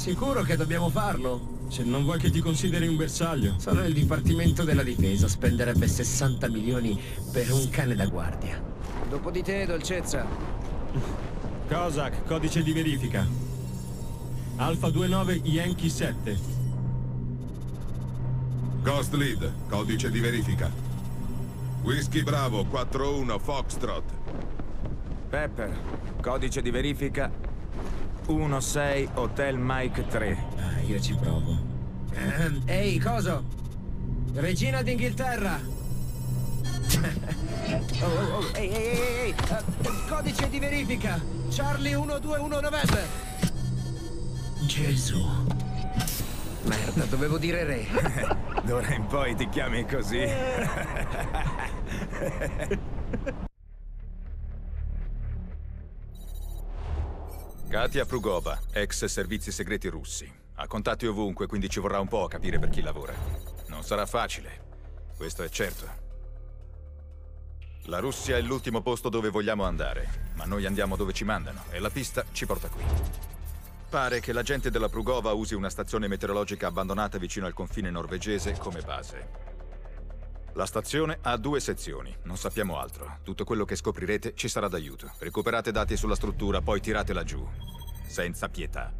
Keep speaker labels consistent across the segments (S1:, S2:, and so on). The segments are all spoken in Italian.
S1: Sicuro che dobbiamo farlo?
S2: Se non vuoi che ti consideri un bersaglio.
S1: Solo il Dipartimento della Difesa spenderebbe 60 milioni per un cane da guardia. Dopo di te, dolcezza.
S2: Cossack, codice di verifica. Alfa 29 Yankee 7.
S3: Ghost Lead, codice di verifica. Whisky Bravo 41 Foxtrot.
S4: Pepper, codice di verifica 16 Hotel Mike 3.
S1: Ah, io ci provo. Ehi, coso? Regina d'Inghilterra! Ehi! Codice di verifica! Charlie 121 November! Gesù! Merda, dovevo dire re.
S4: D'ora in poi ti chiami così.
S5: Katia Prugova, ex servizi segreti russi. Ha contatti ovunque, quindi ci vorrà un po' a capire per chi lavora. Non sarà facile, questo è certo. La Russia è l'ultimo posto dove vogliamo andare, ma noi andiamo dove ci mandano e la pista ci porta qui. Pare che la gente della Prugova usi una stazione meteorologica abbandonata vicino al confine norvegese come base. La stazione ha 2 sezioni, non sappiamo altro. Tutto quello che scoprirete ci sarà d'aiuto. Recuperate dati sulla struttura, poi tiratela giù. Senza pietà.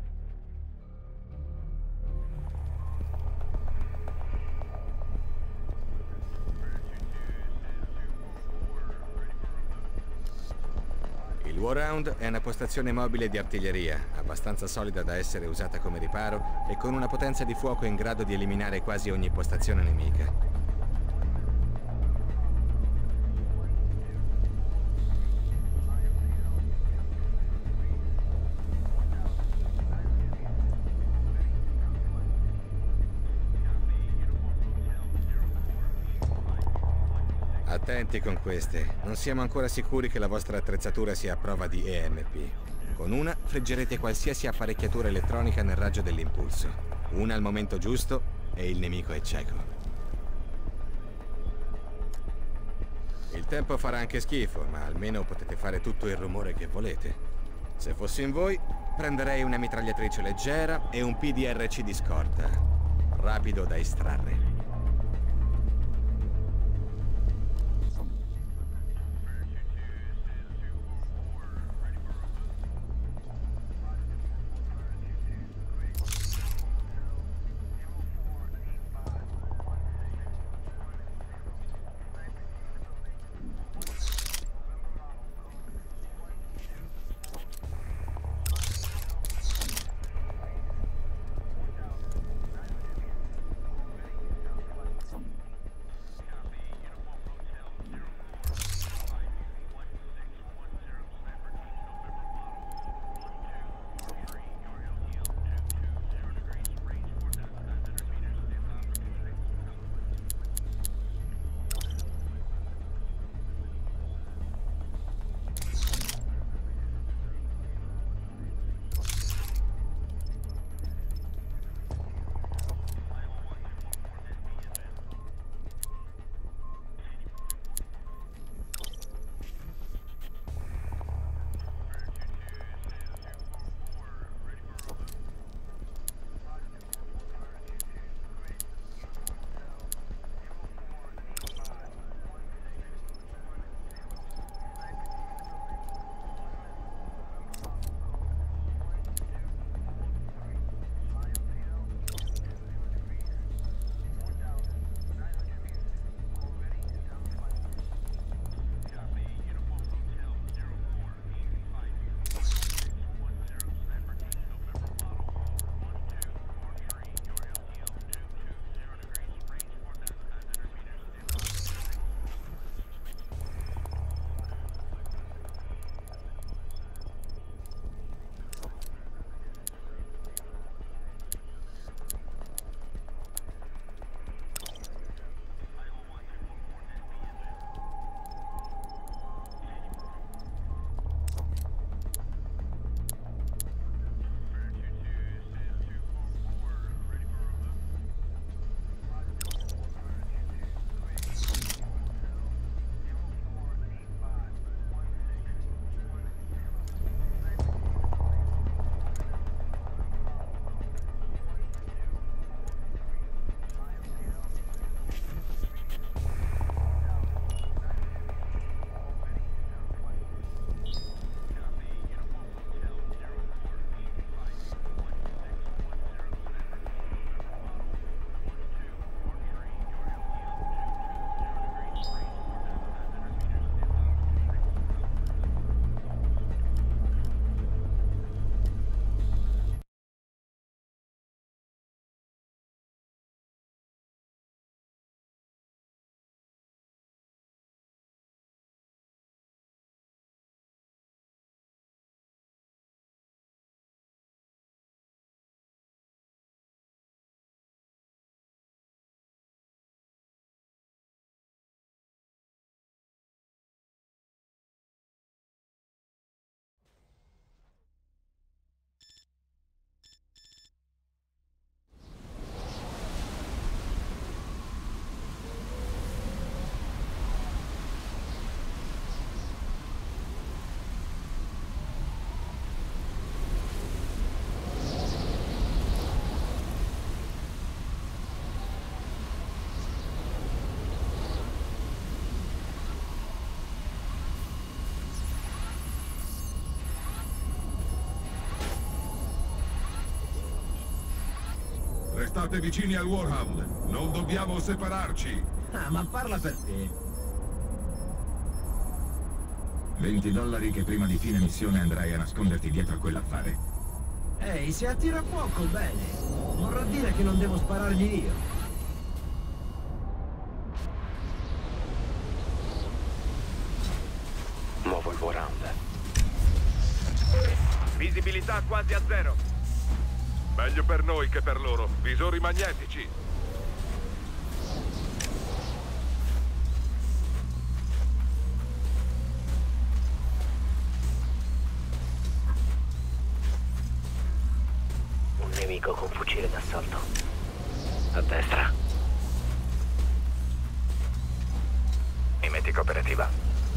S6: Il Warhound è una postazione mobile di artiglieria, abbastanza solida da essere usata come riparo e con una potenza di fuoco in grado di eliminare quasi ogni postazione nemica. Attenti con queste, non siamo ancora sicuri che la vostra attrezzatura sia a prova di EMP. Con una friggerete qualsiasi apparecchiatura elettronica nel raggio dell'impulso. Una al momento giusto e il nemico è cieco. Il tempo farà anche schifo, ma almeno potete fare tutto il rumore che volete. Se fossi in voi, prenderei una mitragliatrice leggera e un PDRC di scorta, rapido da estrarre.
S3: State vicini al Warhound. Non dobbiamo separarci.
S1: Ah, ma parla per te.
S7: $20 che prima di fine missione andrai a nasconderti dietro a quell'affare.
S1: Ehi, se attira fuoco, bene. Vorrà dire che non devo sparargli io.
S8: Muovo il Warhound.
S9: Visibilità quasi a zero. Meglio per noi che per loro. Visori magnetici.
S8: Un nemico con fucile d'assalto. A destra. Mimetica operativa.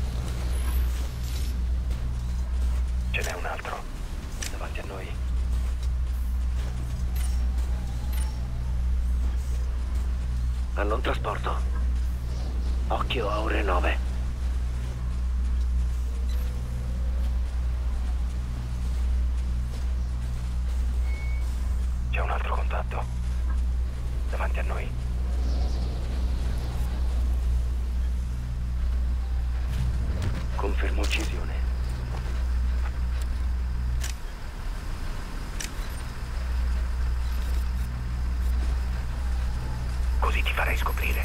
S8: Ce n'è un altro. Davanti a noi. Hanno un trasporto. Occhio a ore 9. C'è un altro contatto. Davanti a noi. Confermo uccisione. Così ti farei scoprire.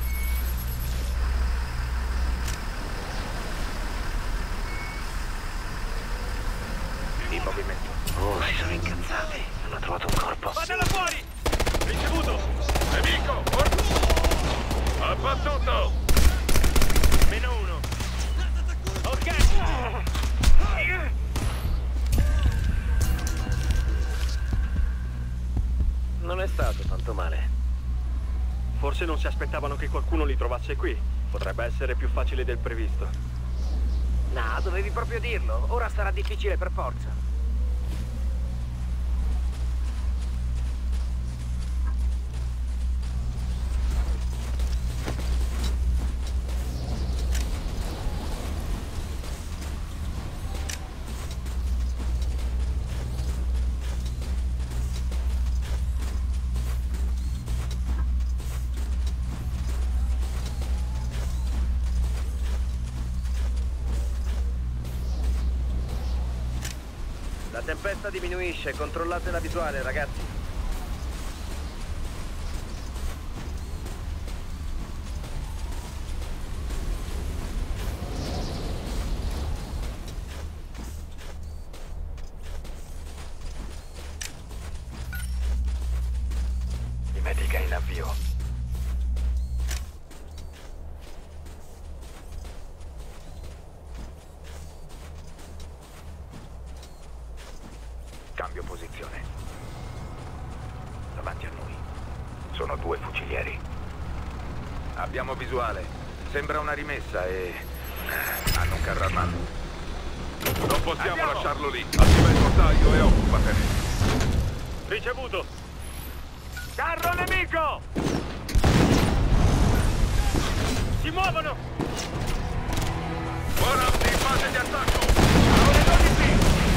S8: In movimento. Oh, si sono incazzati. Hanno trovato un corpo.
S9: Fatela fuori! Ricevuto! Nemico! Abbattuto!
S8: -1. Ok! Non è stato tanto male.
S10: Forse non si aspettavano che qualcuno li trovasse qui. Potrebbe essere più facile del previsto.
S8: No, dovevi proprio dirlo. Ora sarà difficile per forza.
S10: La tempesta diminuisce, controllate la visuale, ragazzi.
S8: Mimetica in avvio.
S9: Cambio posizione. Davanti a noi. Sono 2 fucilieri. Abbiamo visuale. Sembra una rimessa e... hanno un carro armato. Non possiamo lasciarlo lì. Attiva il portaio e occupatene.
S10: Ricevuto!
S9: Carro nemico!
S10: Si muovono!
S9: Ora in fase di attacco! Ore 12!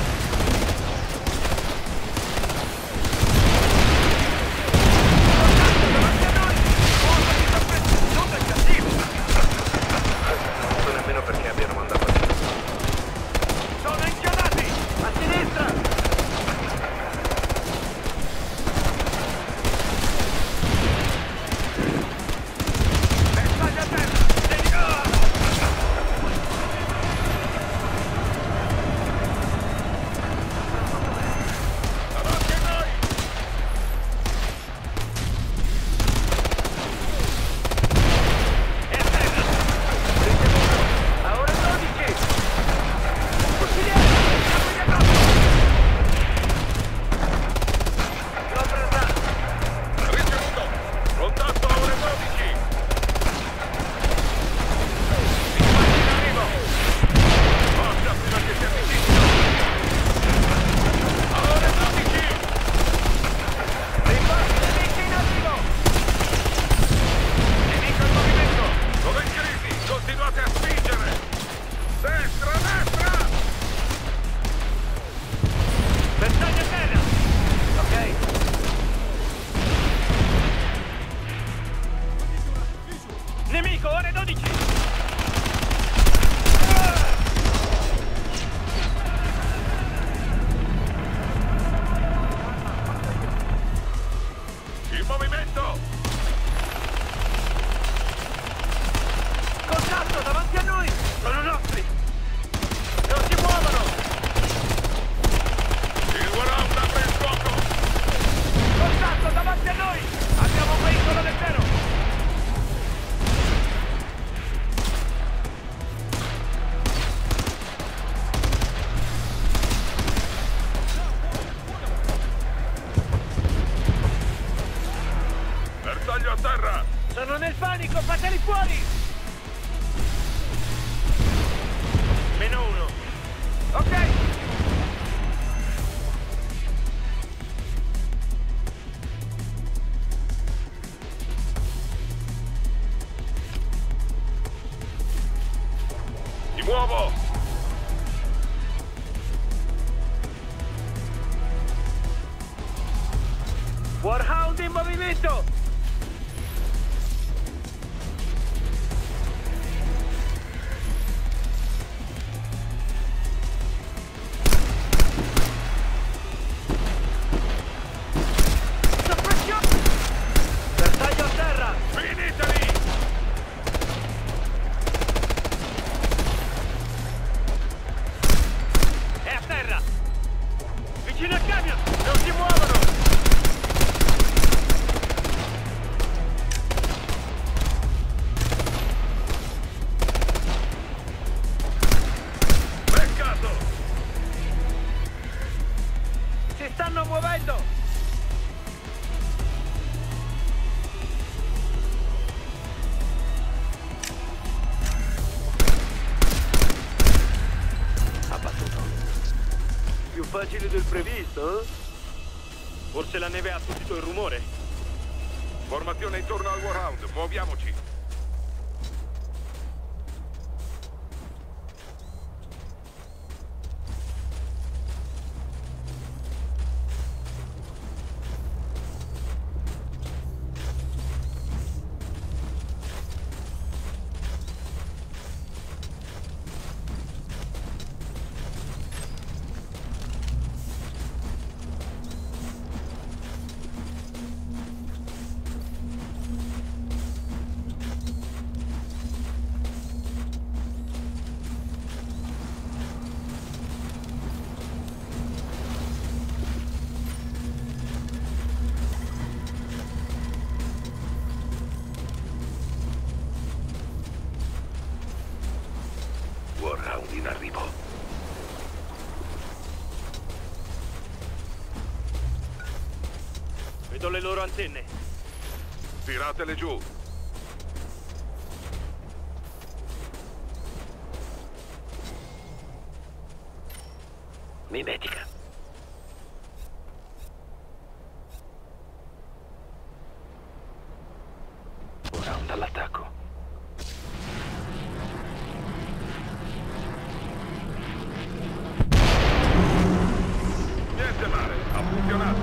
S8: Non so nemmeno perché abbiano mandato a te.
S9: Sono inchiodati! A sinistra! Bersaglio a terra! Davanti a noi!
S8: È a terra! A ore 12! Fucilieri! Siamo in attacco! L'ho presa!
S9: Ricevuto! Contatto a ore 12! In arrivo! Forza prima che si avvicinino! A ore 12!
S8: Rinforzi nemici in arrivo!
S9: Nemico in movimento! Dove iscritti? Continuate a spingere! Destra, destra!
S8: Bersaglio a terra! Ok. Sono nel panico, fateli fuori! -1. Ok!
S9: Mi muovo!
S8: Warhound in movimento! Bersaglio a terra!
S9: Finiteli!
S8: È a terra! Vicino al camion! Non si muovono!
S9: Beccato!
S8: Si stanno muovendo!
S10: Abbattuto.
S8: Più facile del previsto?
S10: Forse la neve ha attutito il rumore.
S9: Formazione intorno al Warhound, muoviamoci! Warhound in arrivo.
S10: Vedo le loro antenne.
S9: Tiratele giù!
S8: Mimetica.
S10: Warhound all'attacco.
S9: Niente male, ha funzionato!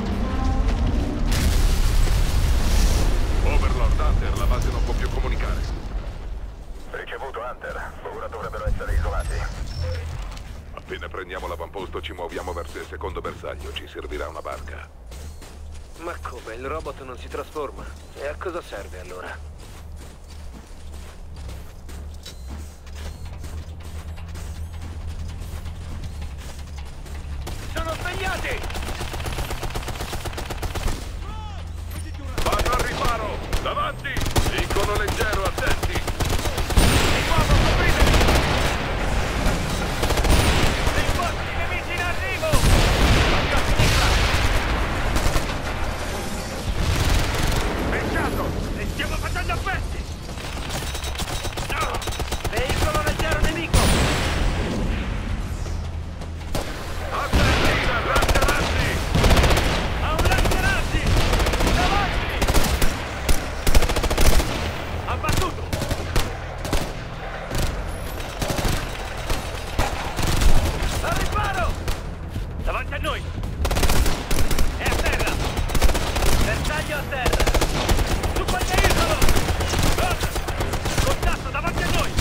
S9: Overlord Hunter, la base non può più comunicare.
S11: Ricevuto, Hunter. Ora dovrebbero essere isolati.
S9: Appena prendiamo l'avamposto ci muoviamo verso il secondo bersaglio, ci servirà una barca.
S8: Ma come? Il robot non si trasforma? E a cosa serve allora? Sono svegliati!
S9: Vanno al riparo! Davanti! Icono leggero, attenti!
S8: Di nuovo, copritevi! Rinforzi nemici in arrivo! Occhio a sinistra! Pensato! Li stiamo facendo a pezzi! Veicolo leggero nemico!
S9: Attenti! Lanciarazzi!
S8: A un lanciarazzi! Davanti! Abbattuto! Al riparo! Davanti a noi! È a terra! Bersaglio a terra! Su quel veicolo! Contatto davanti a noi!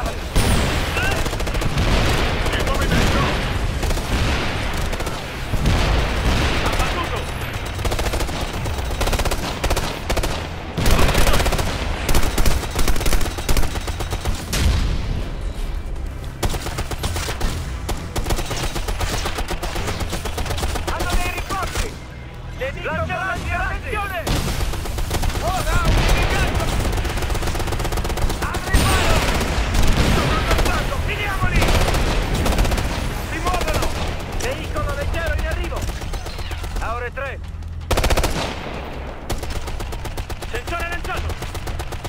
S9: In movimento!
S8: Abbattuto! Hanno dei rinforzi! Lanciarazzi, attenzione! Ora un impianto! Al riparo! Sono avanzato! Finiamoli! Si muovono! Veicolo leggero in arrivo! A ore 3! Sensore lanciato!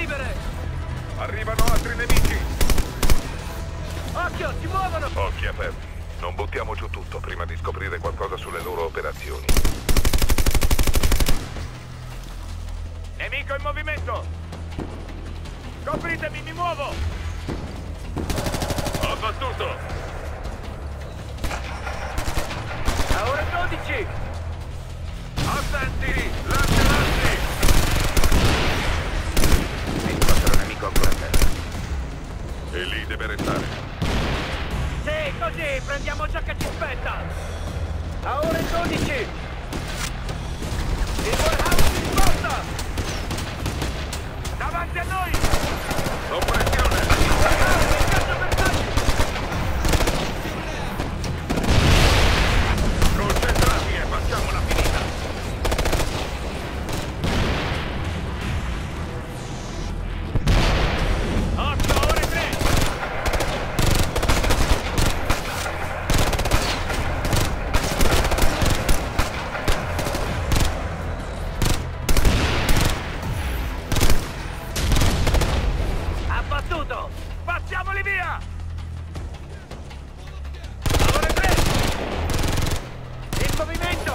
S8: libere!
S9: Arrivano altri nemici!
S8: Occhio, si muovono!
S9: Occhi aperti. Non buttiamo giù tutto prima di scoprire qualcosa sulle loro operazioni.
S8: Nemico in movimento! Copritemi, mi muovo!
S9: Ho battuto!
S8: A ore 12!
S9: Attenti! Lanceranti! Incontro nemico ancora a terra. E lì deve restare.
S8: Sì, così, prendiamo ciò che ci spetta! A ore 12! Il warehouse si sposta! Davanti a noi!
S9: Soppressione!
S8: Scaccio bersaglio!
S9: Concentrati e facciamola finita!
S8: Ore 3! Abbattuto! Facciamoli via! Ore 3! Il movimento!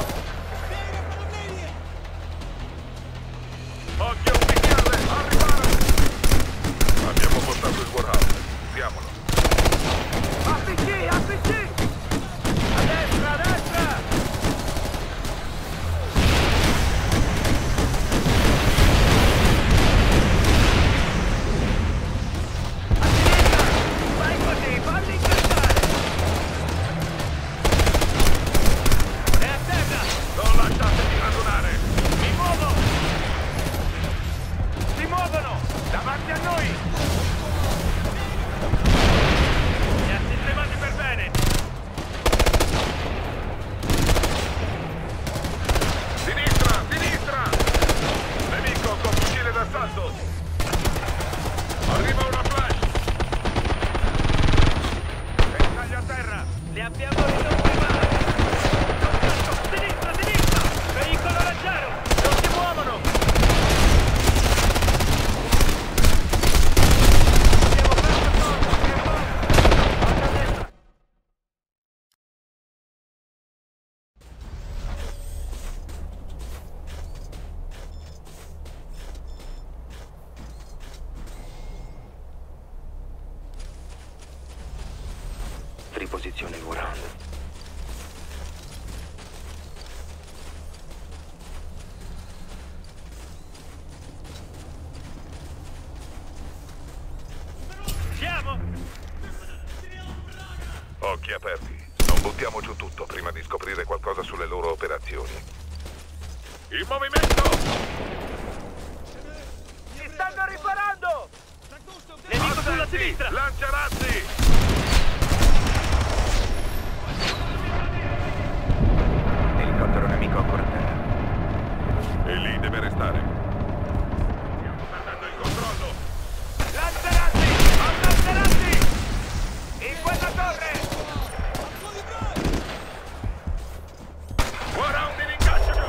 S9: Occhio ufficiale! Arrivare! Abbiamo portato il warehouse. Usiamolo.
S8: APC! APC! A destra! A destra! Vai così, falli incassare! È a terra!
S9: Non lasciatemi radunare!
S8: Mi muovo! Si muovono! Davanti a noi! Li ha sistemati per bene!
S9: Sinistra! Sinistra! Nemico con fucile d'assalto! Arriva una flash!
S8: Bersaglio a terra! Li abbiamo ridotti male! Attacco! Sinistra! Sinistra! Veicolo leggero! Non si muovono! Abbiamo perso corpo! Che morto! A destra!
S9: Riposizione il warehouse.
S8: Siamo!
S9: Occhi aperti. Non buttiamo giù tutto prima di scoprire qualcosa sulle loro operazioni. In movimento!
S8: Si stanno riparando! Nemico sulla sinistra!
S9: Lanciarazzi! Elicottero nemico ancora a terra. E lì deve restare. Stiamo perdendo il controllo.
S8: Lancerazzi! Lancerazzi! In quella torre!
S9: Warehouse in ingaggio!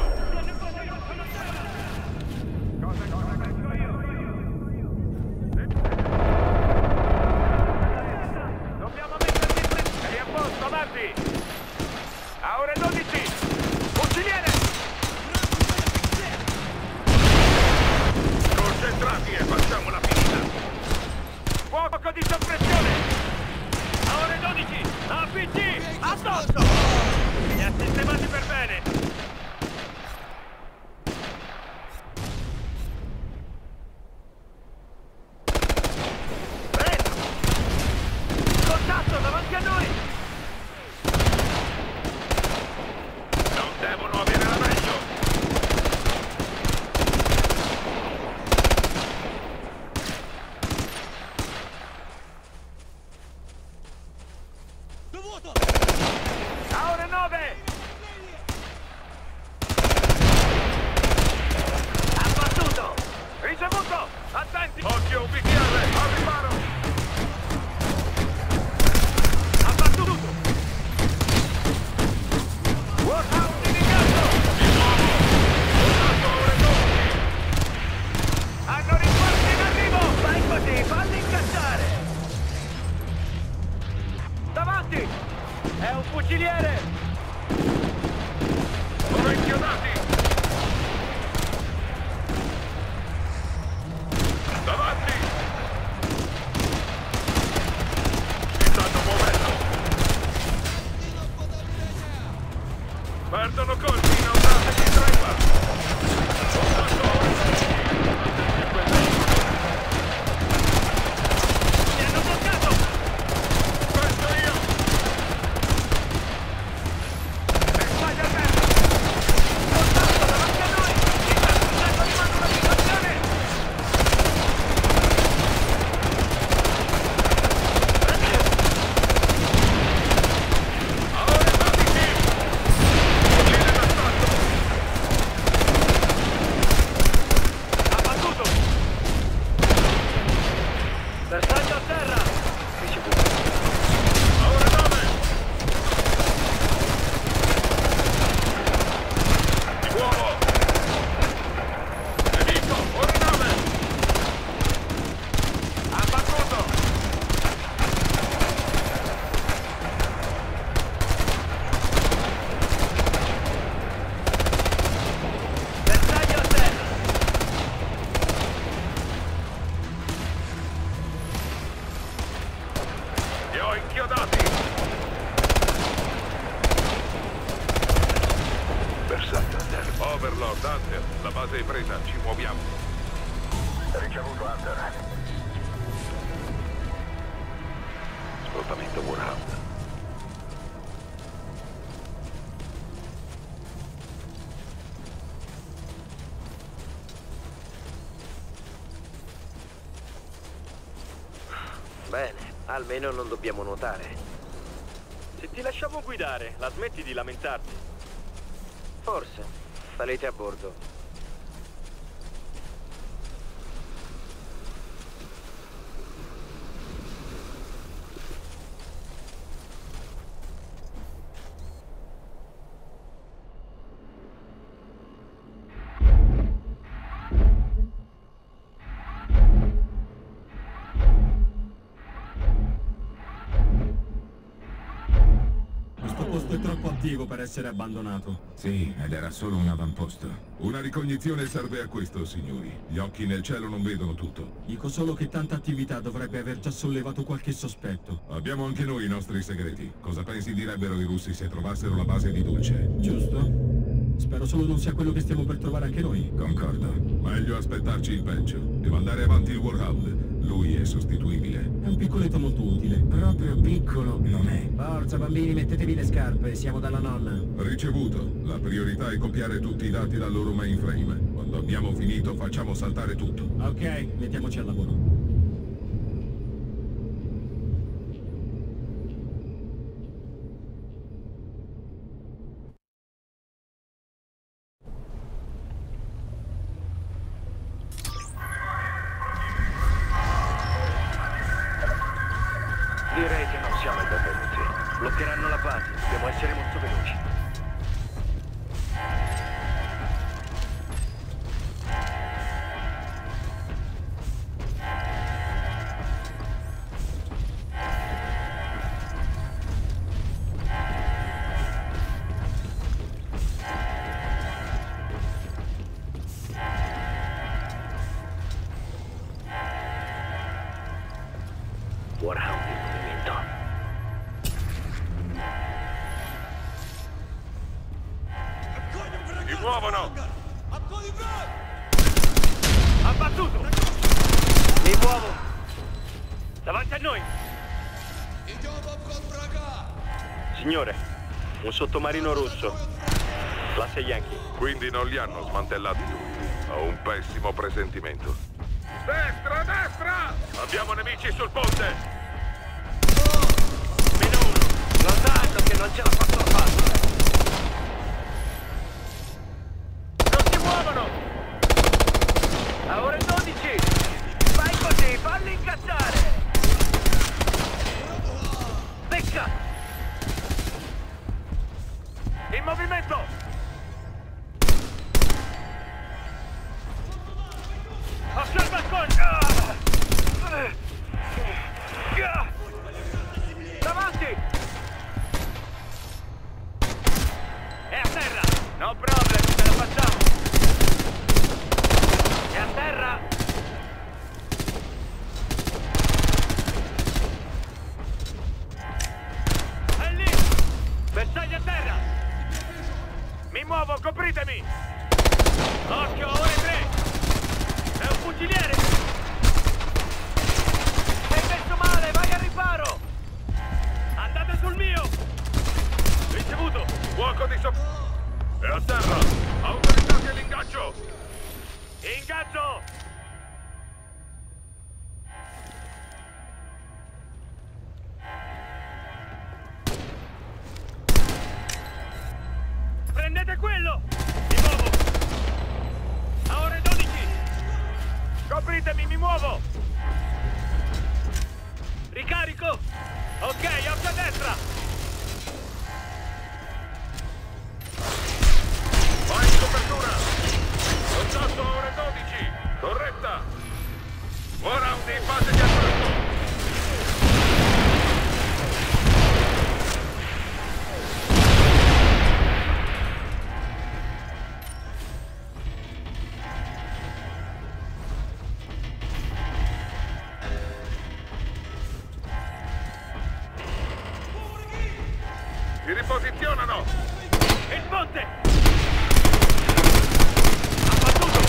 S3: inchiodati! Davanti! Si stanno muovendo! Perdono colpi, non dategli tregua!
S8: Mi hanno bloccato!
S3: Questo io!
S8: Bersaglio a terra! Contatto davanti a noi! Mi sta spuntando di mano una situazione! Abbattuto! Bersaglio a terra! Ricevuto.
S3: Ora dove? Di nuovo! Nemico, ora dove? Abbattuto!
S8: Bersaglio a terra!
S3: Li ho inchiodati! Bersaglio a terra. Overlord, Hunter, la base è presa, ci muoviamo.
S11: Ricevuto, Hunter.
S9: Sfruttamento Warhound.
S10: Bene, almeno non dobbiamo nuotare.
S8: Se ti lasciamo guidare, la smetti di lamentarti.
S10: Forse. Salite a bordo.
S2: Questo posto è troppo attivo per essere abbandonato.
S7: Sì, ed era solo un avamposto.
S3: Una ricognizione serve a questo, signori. Gli occhi nel cielo non vedono tutto.
S2: Dico solo che tanta attività dovrebbe aver già sollevato qualche sospetto.
S3: Abbiamo anche noi i nostri segreti. Cosa pensi direbbero i russi se trovassero la base di Dulce?
S2: Giusto? Spero solo non sia quello che stiamo per trovare anche noi.
S7: Concordo.
S3: Meglio aspettarci il peggio. Deve andare avanti il Warhound. Lui è sostituibile.
S2: È un piccoletto molto utile.
S7: Proprio piccolo non è.
S1: Forza bambini, mettetevi le scarpe, siamo dalla nonna.
S3: Ricevuto. La priorità è copiare tutti i dati dal loro mainframe. Quando abbiamo finito facciamo saltare tutto.
S2: Ok, mettiamoci al lavoro.
S10: Direi che non siamo i benvenuti. Bloccheranno la base, dobbiamo essere molto veloci. Warhound in movimento.
S3: Si muovono!
S8: Abbattuto!
S10: Mi muovo!
S8: Davanti a noi! Signore, un sottomarino russo. Classe Yankee.
S3: Quindi non li hanno smantellati tutti. Ho un pessimo presentimento. Destra, destra! Abbiamo nemici sul ponte!
S8: Meno uno.
S10: Lo sanno che non ce la posso fare!
S8: Non si muovono!
S10: A ore 12! Fai così, falli incazzare!
S8: Becca! In movimento! Osserva il balcone!
S10: Davanti!
S8: È a terra! No problem! Copritemi! Occhio, ore 3! È un fuciliere! Sei messo male, vai al riparo! Andate sul mio!
S3: Ricevuto! Fuoco di sopra! È a terra! Autorizzati all'ingaggio!
S8: Ingaggio! Prendete quello! Mi muovo! A ore 12! Copritemi, mi muovo! Ricarico! Ok, occhio a destra!
S3: Vai in copertura! Contatto a ore 12! Corretta! Buon round in fase di attacco! Si riposizionano!
S8: Il ponte! Abbattuto!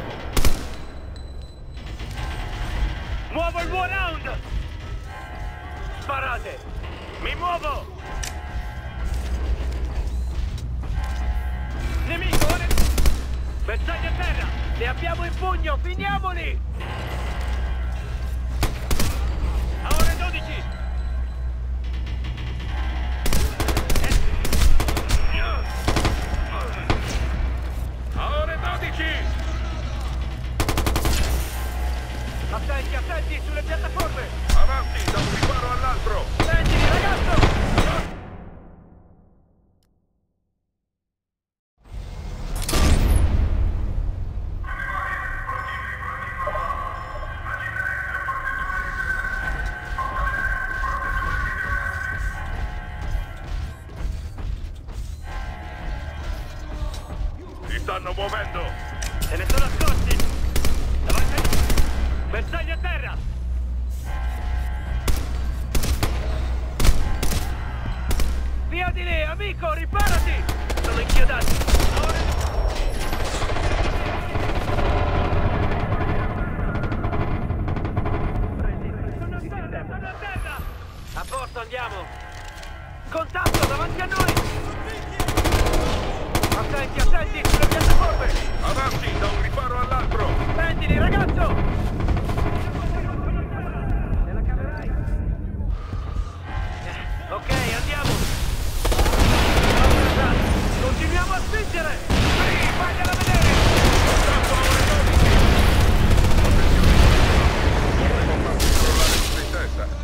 S8: Muovo il buon round! Sparate! Mi muovo! Nemico! Bersaglio a terra! Li abbiamo in pugno! Finiamoli! A ore 12!
S3: A ore 12!
S8: Attenti, attenti, sulle piattaforme!
S3: Avanti, da un riparo all'altro!
S8: Prendili, ragazzo!
S3: Si stanno muovendo!
S8: Se ne sono accorti! Davanti! Bersaglio a terra! Via di lì, amico, riparati! Sono inchiodati! Sono a terra! A posto, andiamo! Contatto davanti a noi! Attenti, attenti, sulle piattaforme!
S3: Avanti, da un riparo all'altro!
S8: Prendili, ragazzo! Te la caverai? Ok, andiamo! Continuiamo a spingere! Sì, fagliela vedere!
S3: Contatto a ore 12! Dovremmo far controllare tutto in testa!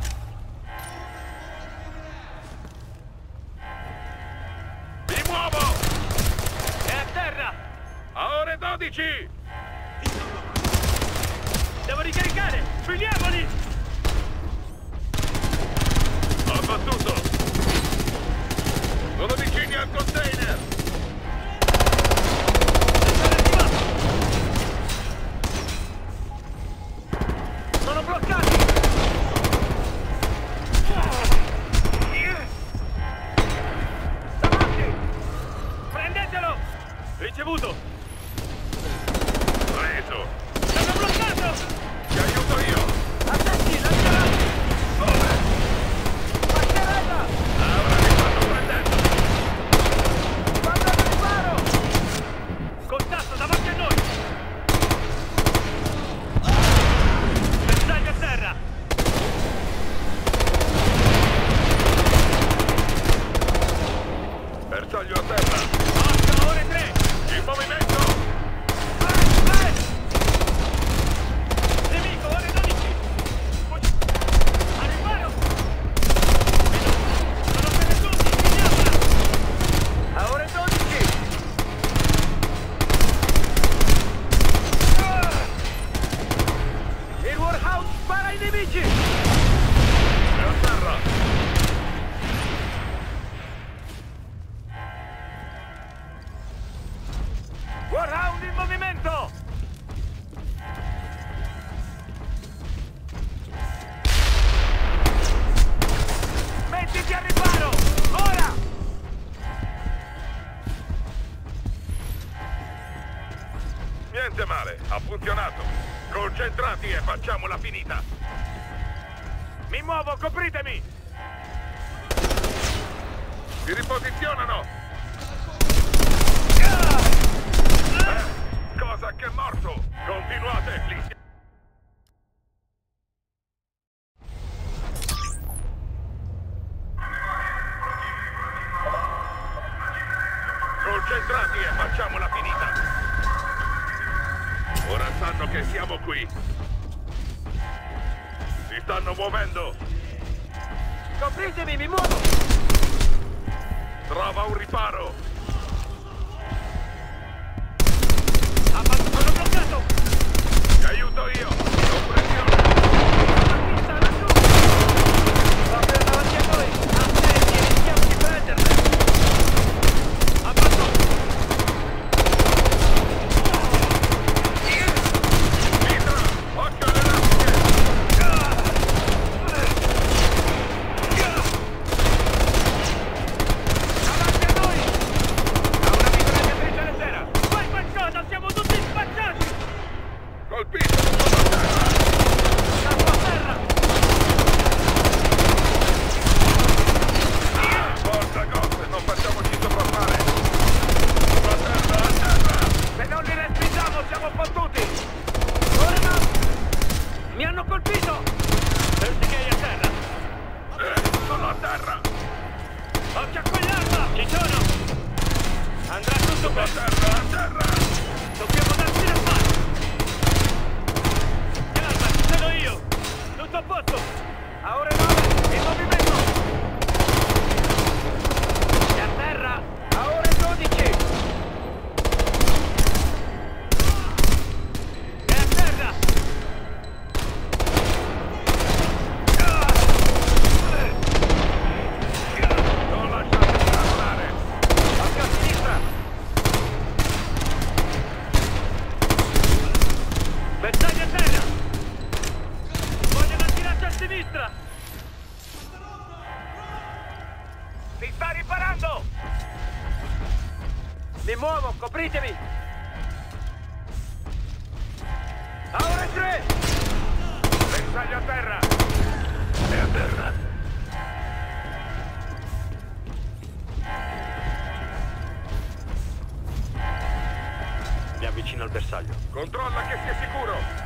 S3: Mi muovo!
S8: È a terra!
S3: A ore 12!
S8: Devo ricaricare! Finiamoli!
S3: Abbattuto! Sono vicini al container!
S8: Sono bloccati! Davanti! Prendetelo! Ricevuto!
S3: Preso!
S8: Sono bloccato!
S3: Ti aiuto io!
S8: Attenti, lanciare!
S3: Dove?
S8: Mascherella!
S3: Ora mi stanno prendendo!
S8: Vado al riparo! Contatto davanti a noi! Bersaglio a terra!
S3: Bersaglio a terra!
S8: 8 ore 3!
S3: In movimento!
S8: Li
S3: Niente male, ha funzionato. Concentrati e facciamola finita.
S8: Mi muovo, copritemi!
S3: Si riposizionano! Cosa che è morto! Continuate, lì! Concentrati e facciamola finita! Ora sanno che siamo qui! Si stanno muovendo!
S8: Copritemi, mi muovo!
S3: Trova un riparo!
S8: Sono bloccato!
S3: Ti aiuto io! Non pressione!
S8: La pista, laggiù! Proprio davanti a noi! Attenti, rischiamo di perderle! Abbatto!
S3: Mitra! Occhio alle lasche!
S8: Davanti a noi! Ha una mitragliatrice leggera! Fai qualcosa, siamo tutti spacciati!
S3: Colpito! Sono a terra!
S8: Scappo a terra!
S3: Forza, Ghost! Non facciamoci sopraffare! A terra! A terra!
S8: Se non li respingiamo siamo fottuti! Ora no! Mi hanno colpito! Persighei a terra!
S3: Sono a terra!
S8: Occhio a quell'arma! Ci sono! Andrà tutto
S3: A
S8: bene!
S3: terra! A terra!
S8: Dobbiamo darci da fare! Calma, ci sono io! Tutto a posto! A ore 9, in movimento! È a terra! A ore 12! È a terra!
S3: Non lasciate scappare!
S8: Occhio a sinistra! Bersaglio a terra! Vogliono attirarci a sinistra! Si sta riparando! Mi muovo, copritemi! A ore 3!
S3: Bersaglio a terra! È a terra!
S10: Mi avvicino al bersaglio.
S3: Controlla che sia sicuro!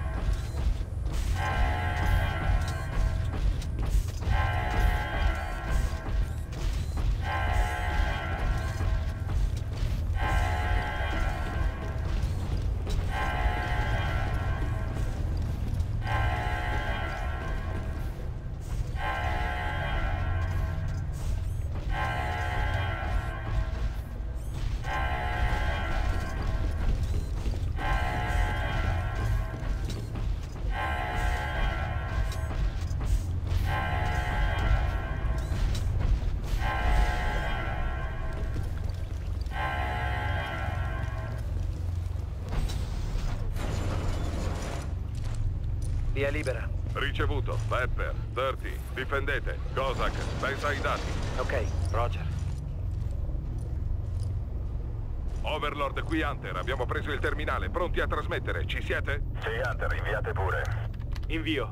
S8: Via libera.
S3: Ricevuto. Pepper, Dirty, difendete. Kozak, pensa ai dati.
S8: Ok, Roger.
S3: Overlord, qui Hunter. Abbiamo preso il terminale. Pronti a trasmettere. Ci siete?
S11: Sì, Hunter, inviate pure.
S10: Invio.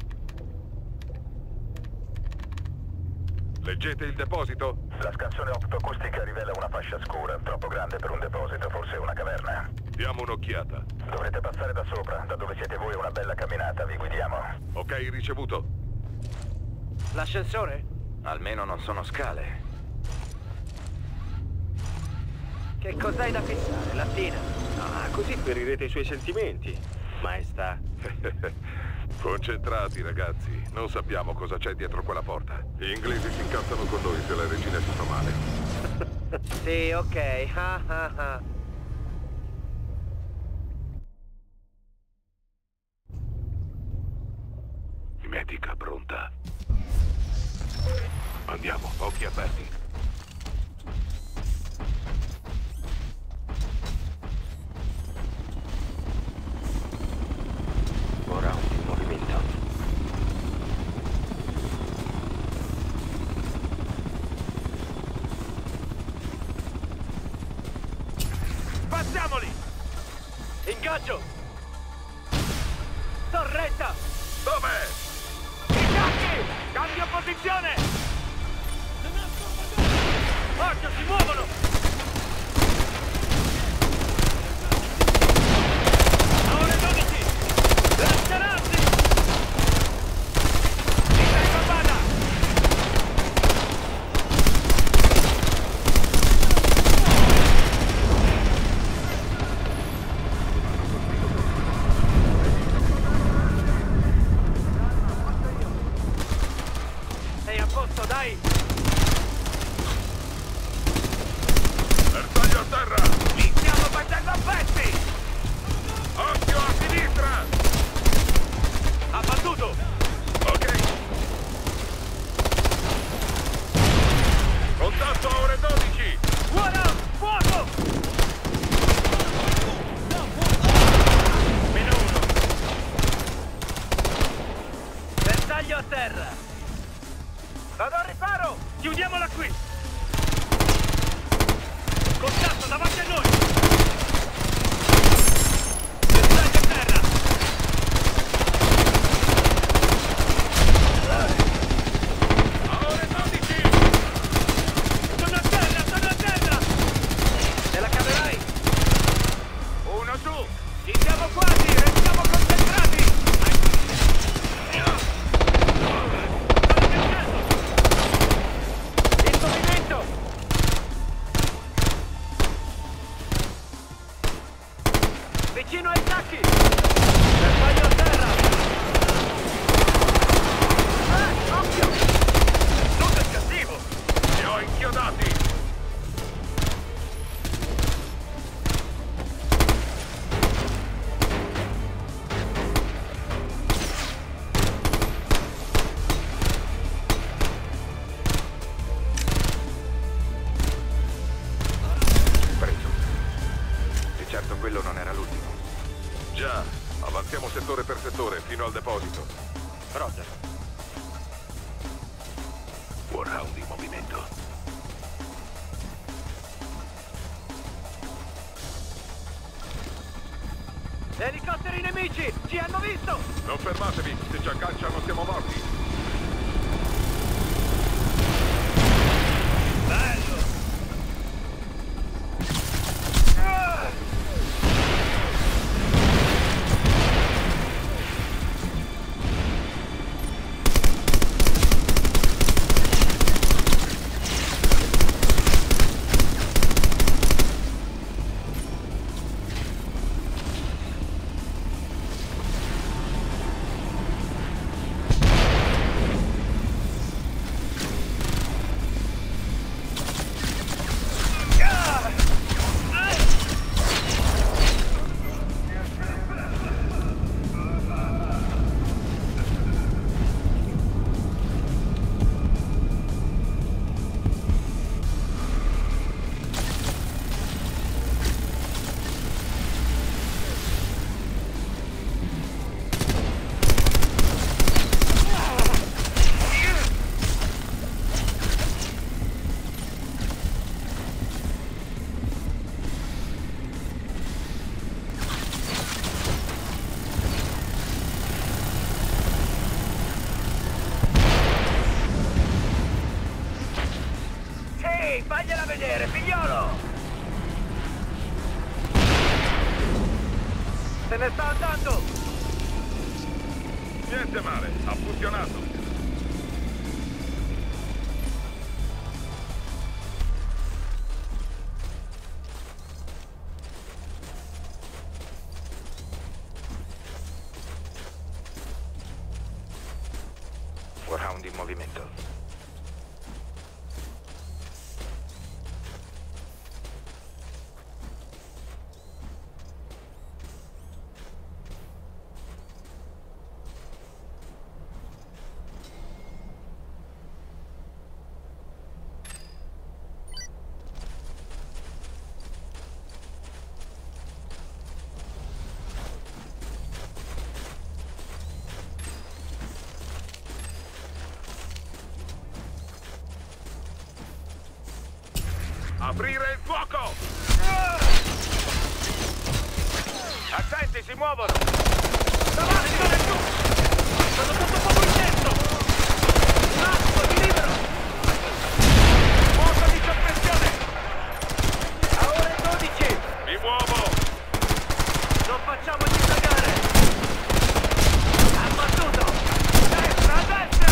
S3: Leggete il deposito?
S11: La scansione optoacustica rivela una fascia scura, troppo grande per un deposito, forse una caverna.
S3: Diamo un'occhiata.
S11: Dovrete passare da sopra, da dove siete voi è una bella camminata, vi guidiamo.
S3: Ok, ricevuto.
S8: L'ascensore?
S9: Almeno non sono scale.
S8: Che cos'hai da fissare, lattina?
S10: Ah, così ferirete i suoi sentimenti. Maestà.
S3: Concentrati, ragazzi. Non sappiamo cosa c'è dietro quella porta. Gli inglesi si incazzano con noi se la regina si fa male.
S8: Sì, ok. Ah, ah, ah.
S3: Medica pronta. Andiamo, occhi aperti.
S10: Ora in movimento.
S8: Spazziamoli! Ingaggio! Torretta!
S3: Dov'è?
S8: I cacchi! Cambio posizione! Occhio, si muovono! A ore 12! Lascerarsi! Vita in campana! Sei a posto, dai!
S3: Bersaglio a terra!
S8: Li stiamo facendo a pezzi!
S3: Occhio a sinistra!
S8: Abbattuto!
S3: Ok! Contatto a ore 12!
S8: Buona! Fuoco! Meno 1. Bersaglio a terra! Vado al riparo! Chiudiamola qui! Contatto davanti a noi! Bersaglio a terra!
S3: A ore 12!
S8: Sono a terra! Sono a terra! Te la caverai?
S3: Uno su!
S8: Ci siamo quasi! Restiamo concentrati! Il movimento! Vicino ai sacchi! Bersaglio a terra! Occhio! Non è cattivo!
S3: Li ho inchiodati! Preso. Di certo quello non era l'ultimo. Già, avanziamo settore per settore fino al deposito.
S8: Roger.
S3: Warhound in movimento.
S8: Elicotteri nemici! Ci hanno visto!
S3: Non fermatevi, se ci agganciano siamo morti.
S8: Bello! Fagliela vedere, figliolo! Se ne sta andando!
S3: Niente male, ha funzionato. Warhound in movimento. Aprire il fuoco! Attenti!
S8: muovono! Davanti, dove tu? Sono sotto fuoco intenso! Un attimo, ti libero! Moto di soppressione! A ore 12!
S3: Mi muovo!
S8: Non facciamoci cagare! Abbattuto! Destra, a destra!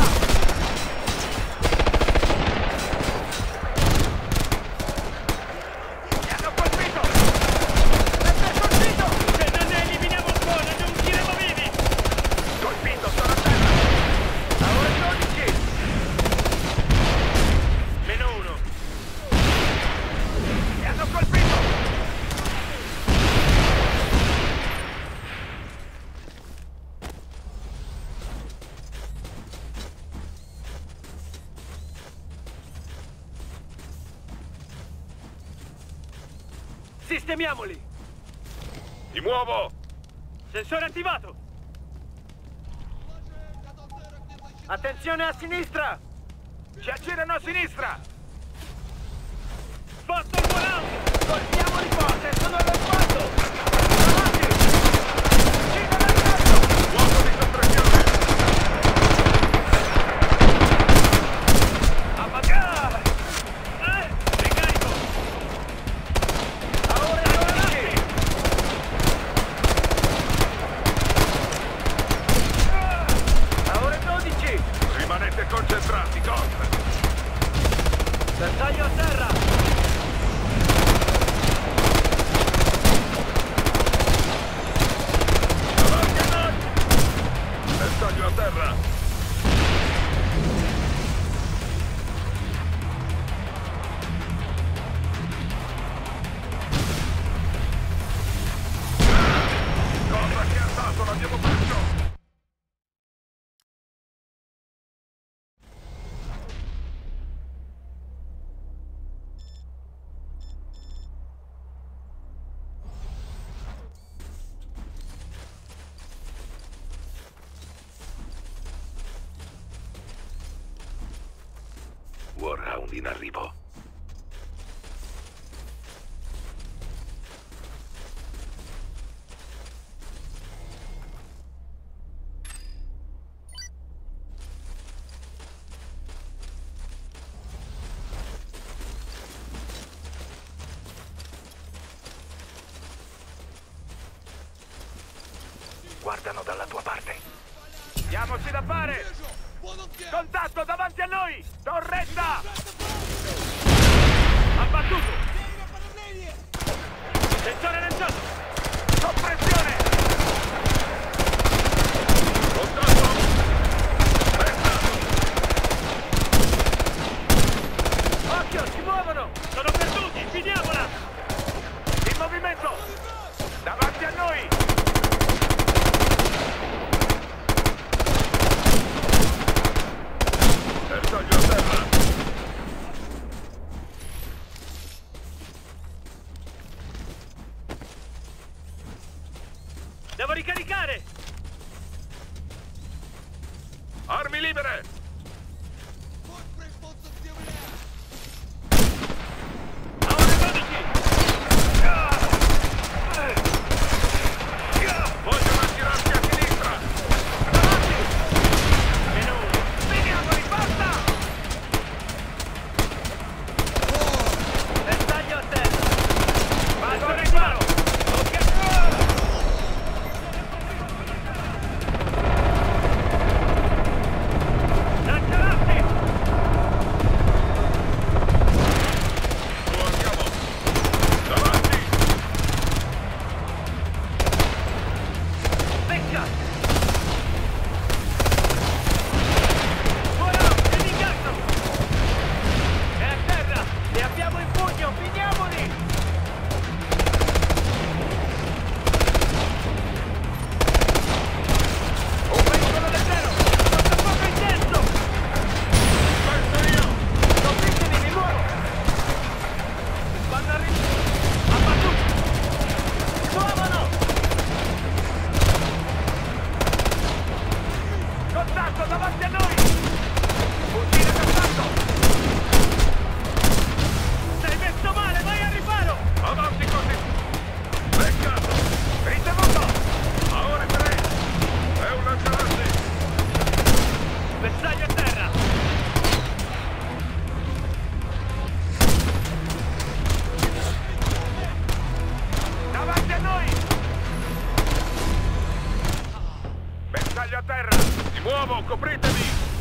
S8: Mi hanno colpito! Sempre colpito! Se non ne eliminiamo buone, non usciremo vivi! Colpito, sono a terra! A ore 12! -1! Mi hanno colpito! Sistemiamoli!
S3: Mi muovo!
S8: Sensore attivato! Attenzione a sinistra!
S3: Ci aggirano a sinistra!
S8: Sposto il volante! Colpiamo di forte! Sono allo sguardo! Avanti! Uscita dal cazzo!
S3: Fuoco di soppressione!
S8: Abbagare! Ricarico! A ore 12! A ore 12!
S3: Rimanete concentrati, Ghost!
S8: Bersaglio a terra!
S3: Davanti a noi! Bersaglio a terra! Cosa che ha dato? L'abbiamo preso! Warhound in arrivo. Guardano dalla tua parte.
S8: Diamoci da fare! Contatto davanti a noi! Torretta! Abbattuto! Sensore lanciato! Soppressione!
S3: Contatto!
S8: Occhio, si muovono! Sono perduti, finiamola! In movimento! Davanti a noi!
S3: Bersaglio a terra!
S8: Devo ricaricare!
S3: Armi libere!
S8: A ore 12!
S3: Vogliono attirarsi a sinistra!
S8: Davanti! -1! Vediamoli, basta! Bersaglio a terra! Vado a riparo! Ok!
S3: terra! Mi muovo, copritemi!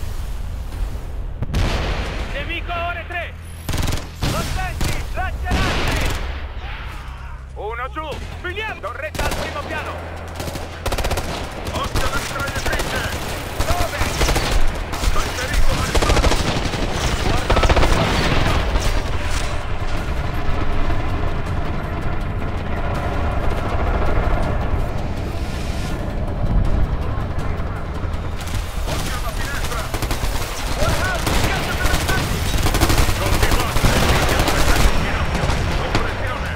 S8: Nemico ore 3! Attenti, lanciarati!
S3: Uno giù!
S8: Finiamo! Torretta al primo piano!
S3: Occhio alla mitragliatrice!
S8: Dove?
S3: Sto in pericolo, riparo! Occhio alla finestra!
S8: Warehouse, caccia per attacchi!
S3: Continuate, nemici aspettati in ginocchio! Compressione!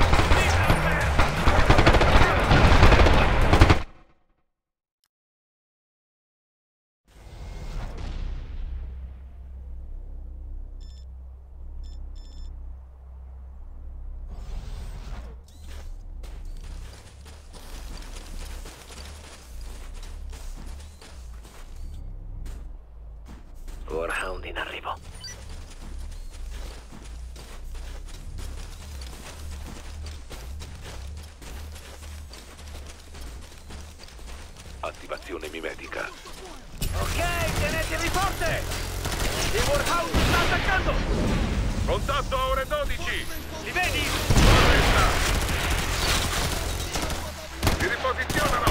S10: Warhound in arrivo.
S3: Attivazione mimetica.
S8: Ok, tenetevi forte! Il Warhound sta attaccando!
S3: Contatto a ore 12!
S8: Li vedi?
S3: Torretta! Si riposizionano!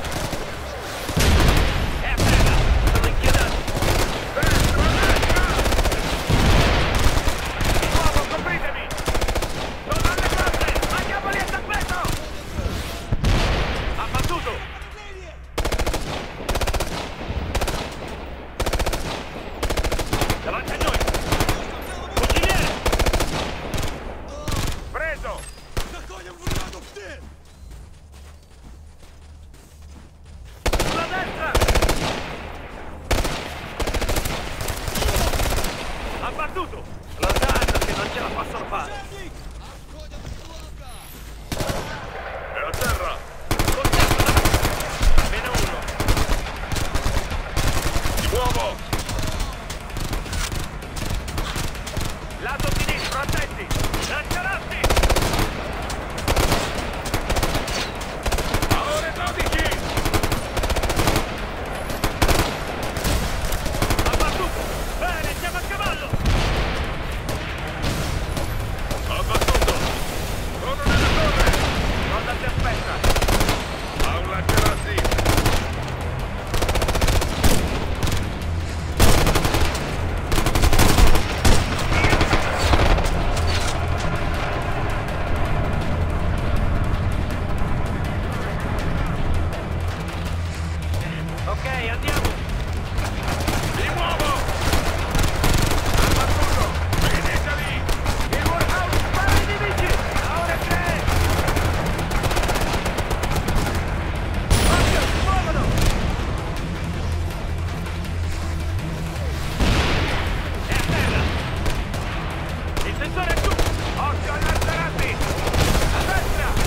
S8: È a terra! Sono inchiodati!
S3: Destra, destra!
S8: Di nuovo, copritemi! Sono alle corde! Mandiamoli a tappeto! Abbattuto! Davanti a noi! Fuciliere!
S3: Preso!
S8: Sulla destra! Abbattuto! Lontano che non ce la possono fare!
S3: È a terra!
S8: Meno uno!
S3: Mi muovo!
S8: Lato sinistro, attenti! Lanciarazzi!
S3: A ore 12!
S8: Abbattuto! Bene, siamo a cavallo!
S3: Abbattuto! Sono nella torre!
S8: Cosa ti aspetta?
S3: Ha un lanciarazzi!
S8: Ok, andiamo!
S3: Mi muovo! Abbattuto! Finiteli!
S8: Il Warhound spara i nemici! A ore 3! Occhio, si muovono! È a terra! Il sensore è giù! Occhio ai lanciarazzi! A destra!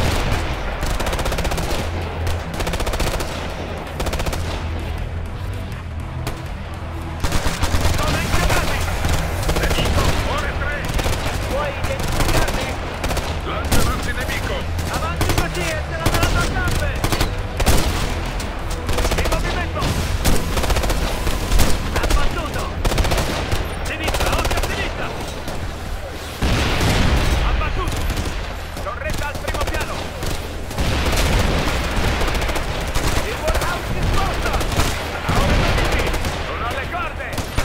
S8: Sono inchiodati!
S3: Nemico! Ore 3!
S8: Vuoi identificarli?
S3: Lanciarazzi nemico!
S8: Avanti così e se la daranno a gambe! In movimento! Abbattuto! Sinistra, occhio a sinistra! Abbattuto! Torretta al primo piano! Il Warhound si sposta! A ore 12! Sono alle corde!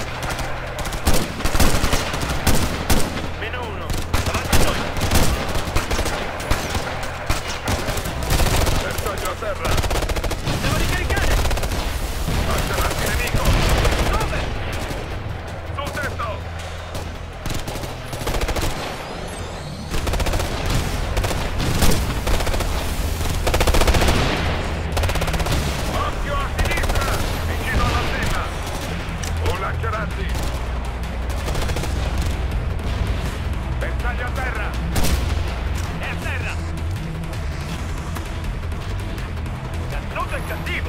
S8: Meno uno! Davanti a noi!
S3: Bersaglio a terra!
S8: Devo ricaricare!
S3: Lanciarazzi nemico!
S8: Dove?
S3: Sul tetto! Occhio a sinistra! Vicino all'antena! Un lanciarazzi! Bersaglio a terra!
S8: È a terra! Cazzuto e cattivo!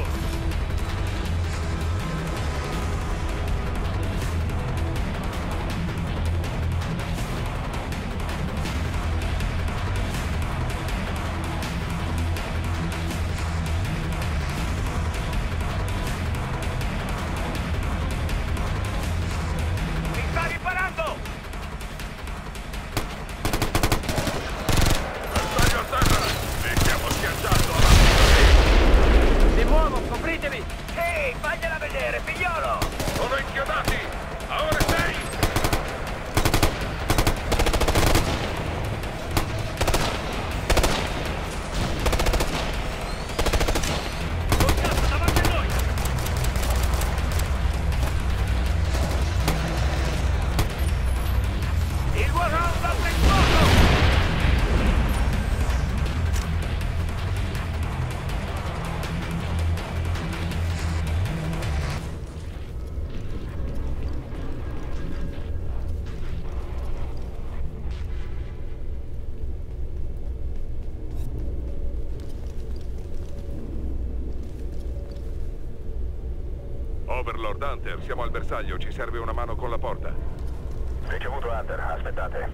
S3: Overlord, Hunter, siamo al bersaglio, ci serve una mano con la porta.
S11: Ricevuto, Hunter, aspettate.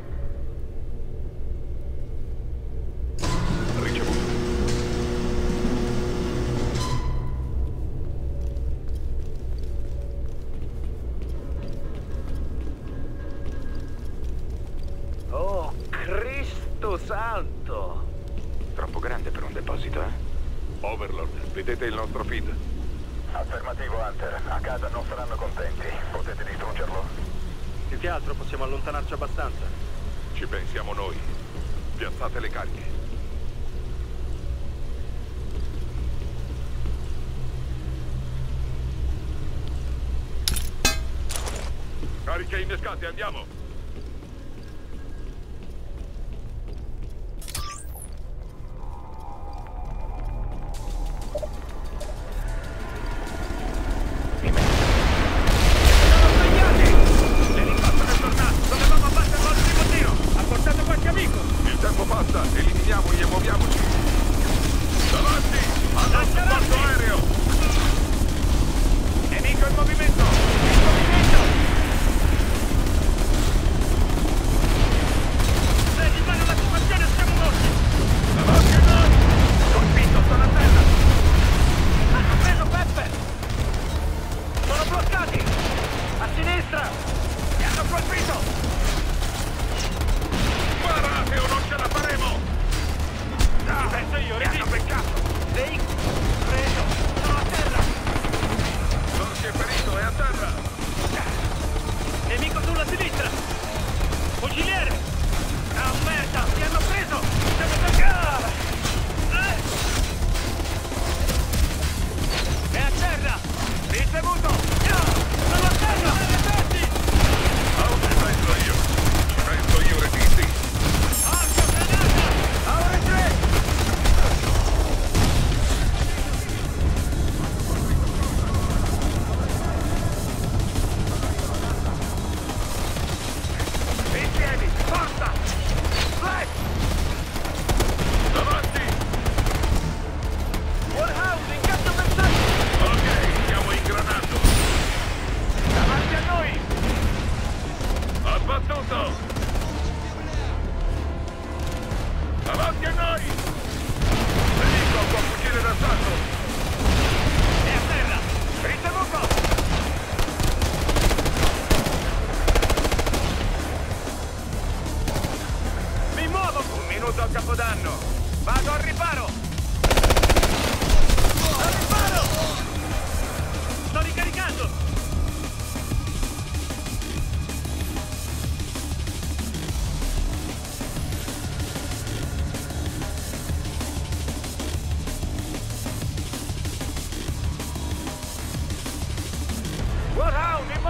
S3: Ricevuto.
S9: Oh, Cristo santo! Troppo grande per un deposito, eh?
S3: Overlord, vedete il nostro feed?
S11: Affermativo, Hunter. A casa non saranno contenti. Potete distruggerlo?
S10: Più che altro possiamo allontanarci abbastanza.
S3: Ci pensiamo noi. Piazzate le cariche. Cariche innescate, andiamo! Il tempo passa, eliminiamoli e muoviamoci! Davanti! Hanno supporto aereo!
S8: Nemico in movimento! In movimento! Se gli danno la situazione siamo morti!
S3: Davanti a noi!
S8: Colpito, sono a terra! Hanno preso Peppe! Sono bloccati! A sinistra! Mi hanno colpito!
S3: Sparate o non ce la faremo!
S8: Ci penso io, mi hanno beccato! Lei, preso! Sono a terra!
S3: Non si è ferito, è a terra!
S8: Nemico sulla sinistra! Fuciliere! Ah, merda! Mi hanno preso! Devo toccare! È a terra! Ricevuto! Sono a terra!
S3: Oh, ci penso io! Ci penso io, resisti!
S8: Arco, granata! Ora tre! Insiemi! Forza! Flash!
S3: Davanti!
S8: Warhound, in cambio bersaglio!
S3: Ok, stiamo ingranando!
S8: Davanti a noi!
S3: Abbattuto! Davanti a noi! Nemico con fucile d'assalto!
S8: È a terra! Ricevuto! Mi muovo! Un minuto a capodanno! Vado al riparo! Al riparo! Sto ricaricando! Warhound, in